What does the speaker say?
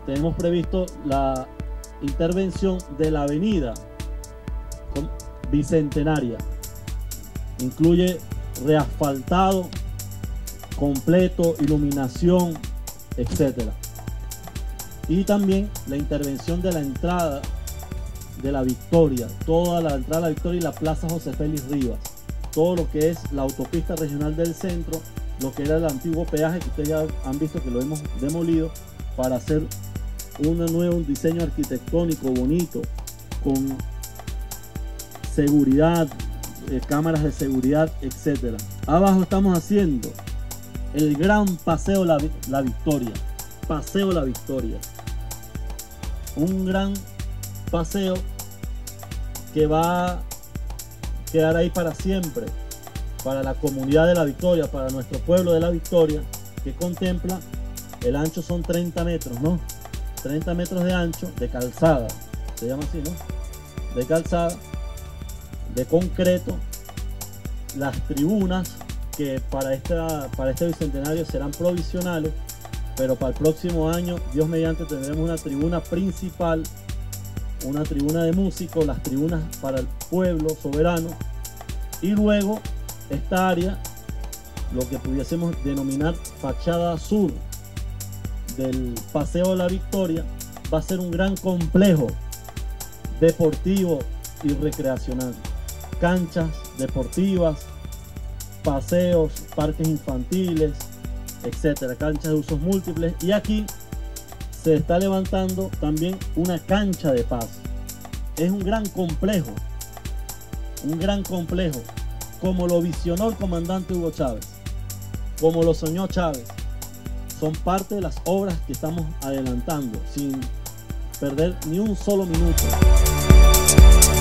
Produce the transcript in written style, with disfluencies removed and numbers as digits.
tenemos previsto la intervención de la avenida Bicentenaria. Incluye reasfaltado completo, iluminación, etcétera. Y también la intervención de la entrada de la Victoria, toda la entrada de la Victoria y la Plaza José Félix Rivas, todo lo que es la autopista regional del centro, lo que era el antiguo peaje que ustedes ya han visto que lo hemos demolido para hacer un diseño arquitectónico bonito con seguridad, cámaras de seguridad, etcétera. Abajo estamos haciendo el gran Paseo La Victoria, Paseo La Victoria, un gran paseo que va a quedar ahí para siempre, para la comunidad de La Victoria, para nuestro pueblo de La Victoria, que contempla, el ancho son 30 metros, ¿no? 30 metros de ancho, de calzada, se llama así, ¿no? De calzada, de concreto, las tribunas que para este bicentenario serán provisionales, pero para el próximo año, Dios mediante, tendremos una tribuna principal, una tribuna de músicos, las tribunas para el pueblo soberano, y luego esta área, lo que pudiésemos denominar fachada sur del Paseo de la Victoria, va a ser un gran complejo deportivo y recreacional, canchas deportivas, paseos, parques infantiles, etcétera, canchas de usos múltiples. Y aquí se está levantando también una cancha de paz. Es un gran complejo, como lo visionó el comandante Hugo Chávez, como lo soñó Chávez. Son parte de las obras que estamos adelantando sin perder ni un solo minuto.